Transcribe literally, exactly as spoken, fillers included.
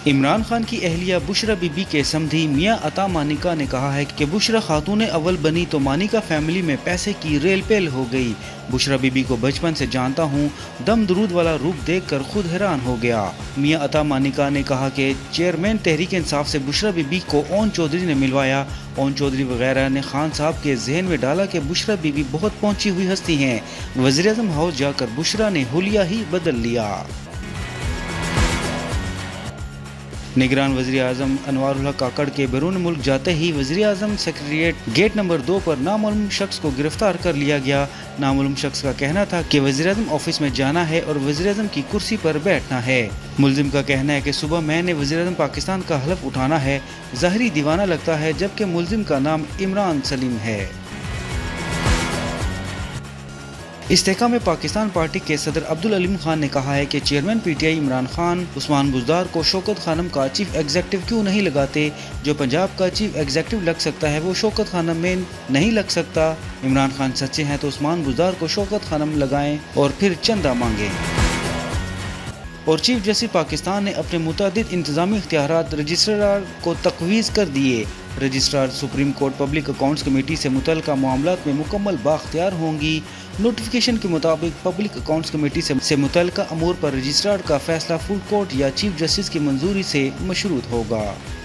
इमरान खान की अहलिया बुशरा बीबी के समधी मियां अता मानिका ने कहा है कि बुशरा खातून अव्वल बनी तो मानिका फैमिली में पैसे की रेल पेल हो गई। बुशरा बीबी को बचपन से जानता हूँ, दम दरूद वाला रूप देखकर खुद हैरान हो गया। मियां अता मानिका ने कहा कि चेयरमैन तहरीक इंसाफ से बुशरा बीबी को ओन चौधरी ने मिलवाया। ओन चौधरी वगैरह ने खान साहब के जहन में डाला कि बुशरा बीबी बहुत पहुंची हुई हस्ती हैं। वज़ीर आज़म हाउस जाकर बुशरा ने हुलिया ही बदल लिया। निगरान वज़ीर आज़म अनवारुल हक काकड़ के बैरून मुल्क जाते ही वज़ीर आज़म सेक्रेटेरिएट गेट नंबर दो पर नामालूम शख्स को गिरफ्तार कर लिया गया। नामालूम शख्स का कहना था कि वज़ीर आज़म ऑफिस में जाना है और वज़ीर आज़म की कुर्सी पर बैठना है। मुलजिम का कहना है कि सुबह मैंने वज़ीर आज़म पाकिस्तान का हलफ उठाना है। ज़ाहिरी दीवाना लगता है, जबकि मुलजिम का नाम इमरान सलीम है। इस्तेहकाम पाकिस्तान पार्टी के सदर अब्दुल अलीम खान ने कहा है कि चेयरमैन पीटीआई इमरान खान उस्मान बुज़दार को शौकत खानम का चीफ एग्जीक्यूटिव क्यों नहीं लगाते। जो पंजाब का चीफ एग्जीक्यूटिव लग सकता है वो शौकत खानम में नहीं लग सकता। इमरान खान सच्चे हैं तो उस्मान बुज़दार को शौकत खानम लगाएं और फिर चंदा मांगें। और चीफ जस्टिस पाकिस्तान ने अपने मुतादिद इंतजामी इख्तियारात रजिस्ट्रार को तकवीज़ कर दिए। Registrar supreme court public accounts committee से मुतल्लिका मामलात में मुकम्मल बाख्तियार होंगी। नोटिफिकेशन के मुताबिक पब्लिक अकाउंट्स कमेटी से, से मुतल्लिका अमूर पर रजिस्ट्रार का फैसला फुल कोर्ट या चीफ जस्टिस की मंजूरी से मशरूत होगा।